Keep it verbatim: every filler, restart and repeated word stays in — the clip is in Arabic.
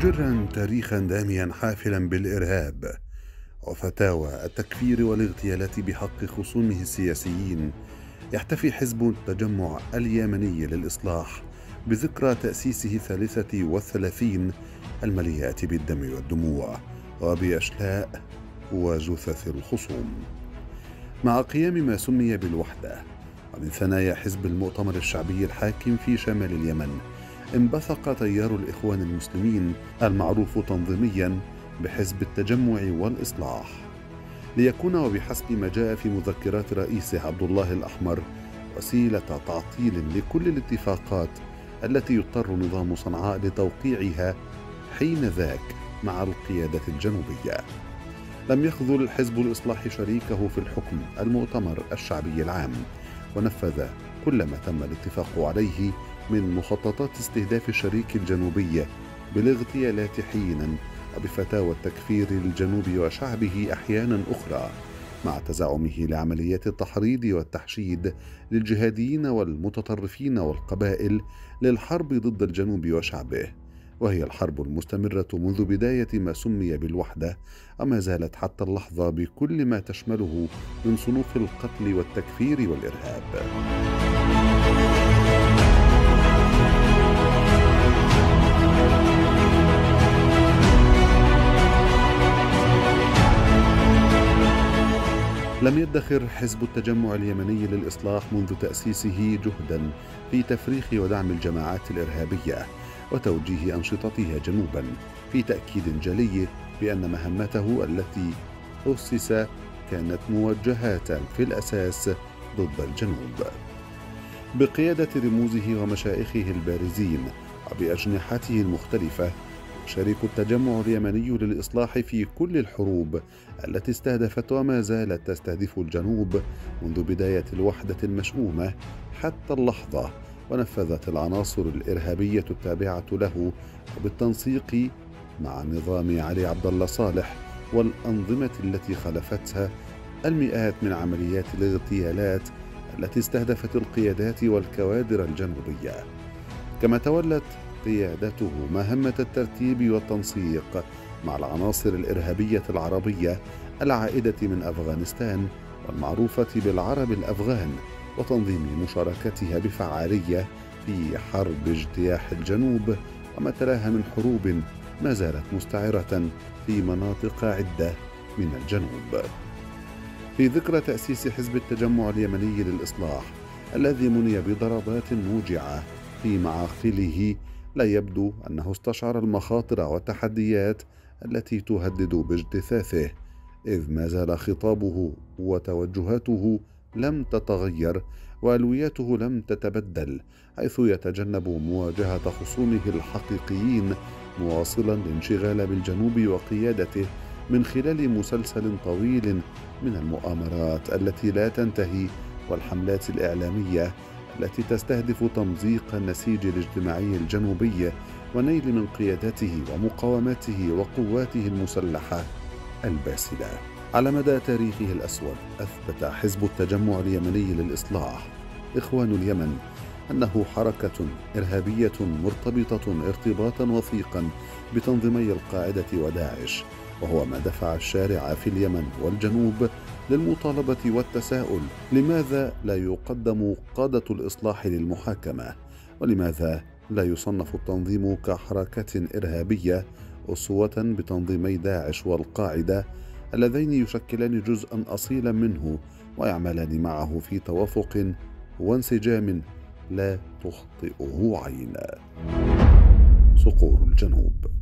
مستجرا تاريخا داميا حافلا بالإرهاب وفتاوى التكفير والاغتيالات بحق خصومه السياسيين، يحتفي حزب التجمع اليمني للإصلاح بذكرى تأسيسه الثالثة والثلاثين المليئة بالدم والدموع وبأشلاء وجثث الخصوم. مع قيام ما سمي بالوحدة ومن ثنايا حزب المؤتمر الشعبي الحاكم في شمال اليمن، انبثق تيار الإخوان المسلمين المعروف تنظيميا بحزب التجمع والإصلاح، ليكون وبحسب ما جاء في مذكرات رئيسه عبد الله الأحمر وسيلة تعطيل لكل الاتفاقات التي يضطر نظام صنعاء لتوقيعها حين ذاك مع القيادة الجنوبية. لم يخذل حزب الإصلاح شريكه في الحكم المؤتمر الشعبي العام، ونفذ كل ما تم الاتفاق عليه من مخططات استهداف الشريك الجنوبي بالاغتيالات حينا وبفتاوى التكفير للجنوب وشعبه أحيانا أخرى، مع تزعمه لعمليات التحريض والتحشيد للجهاديين والمتطرفين والقبائل للحرب ضد الجنوب وشعبه، وهي الحرب المستمرة منذ بداية ما سمي بالوحدة وما زالت حتى اللحظة بكل ما تشمله من صنوف القتل والتكفير والإرهاب. لم يدخر حزب التجمع اليمني للإصلاح منذ تأسيسه جهدا في تفريخ ودعم الجماعات الإرهابية وتوجيه أنشطتها جنوبا، في تأكيد جلي بأن مهمته التي أسس كانت موجهات في الأساس ضد الجنوب. بقيادة رموزه ومشايخه البارزين وبأجنحته المختلفة، شريك التجمع اليمني للإصلاح في كل الحروب التي استهدفت وما زالت تستهدف الجنوب منذ بداية الوحدة المشؤومة حتى اللحظة، ونفذت العناصر الإرهابية التابعة له وبالتنسيق مع نظام علي عبد الله صالح والأنظمة التي خلفتها المئات من عمليات الاغتيالات التي استهدفت القيادات والكوادر الجنوبية. كما تولت قيادته مهمة الترتيب والتنسيق مع العناصر الإرهابية العربية العائدة من أفغانستان والمعروفة بالعرب الأفغان، وتنظيم مشاركتها بفعالية في حرب اجتياح الجنوب وما تلاها من حروب ما زالت مستعرة في مناطق عدة من الجنوب. في ذكرى تأسيس حزب التجمع اليمني للإصلاح الذي مني بضربات موجعة في معاقله، لا يبدو أنه استشعر المخاطر والتحديات التي تهدد باجتثاثه، إذ ما زال خطابه وتوجهاته لم تتغير وألوياته لم تتبدل، حيث يتجنب مواجهة خصومه الحقيقيين، مواصلا الانشغال بالجنوب وقيادته من خلال مسلسل طويل من المؤامرات التي لا تنتهي والحملات الإعلامية التي تستهدف تمزيق النسيج الاجتماعي الجنوبي ونيل من قيادته ومقاومته وقواته المسلحة الباسلة. على مدى تاريخه الأسود، أثبت حزب التجمع اليمني للإصلاح إخوان اليمن أنه حركة إرهابية مرتبطة ارتباطا وثيقا بتنظيمي القاعدة وداعش، وهو ما دفع الشارع في اليمن والجنوب للمطالبة والتساؤل: لماذا لا يقدم قادة الإصلاح للمحاكمة؟ ولماذا لا يصنف التنظيم كحركة إرهابية أسوة بتنظيمي داعش والقاعدة اللذين يشكلان جزءا أصيلا منه ويعملان معه في توافق وانسجام لا تخطئه عين؟ صقور الجنوب.